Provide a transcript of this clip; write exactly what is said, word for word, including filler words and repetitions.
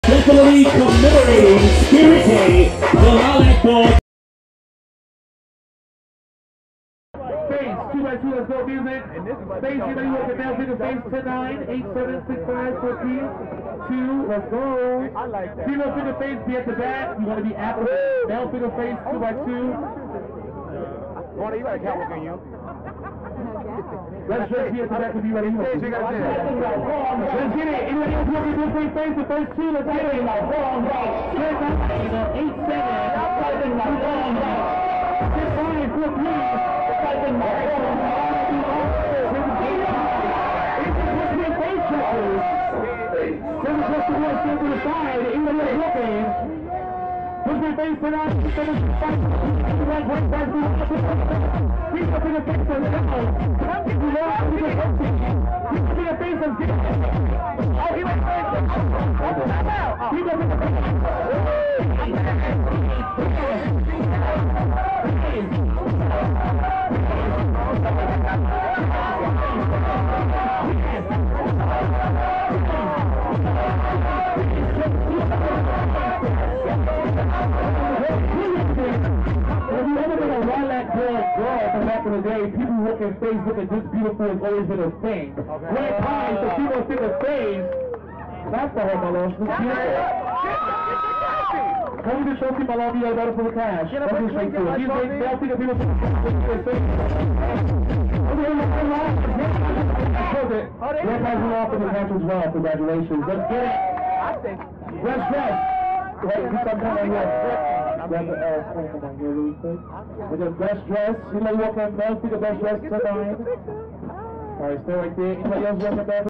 Event Commemorating Spirit Day, the Lilac Ball. Face, two by two, let's go music. Face, you know you want to now figure face ten nine, eight seven six five four three two, let's go. I like that. Female figure face, be at the back. You want to be at the male figure face, two by two. Bonnie, you got a catwalk in you. Let's just be at the back and be ready. Let's get it. Anybody else want to do face face? The first two, let's get it. eight seven, six five four three. To the side, even though it's looking. Push my face to that. Keep up in the face and down. You know, I'm going to keep in the face and get. Oh, he went first. Keep up in the Lilac Ball from back in the day, people looking face looking this beautiful has always been a thing. Okay. When times the people think of face, that's the whole Malone. Come to the trophy, Malone, you got better for the cash. That's the straight to it. These days, they'll think of people think of face. Red has you off in the match as well. Congratulations. Let's get it. Best dressed. Wait, you come down here. Grab the L, come on here really quick. With the best dress, you know you walk on, don't see the best dress tonight. Alright, stay right there. Anybody else walking back?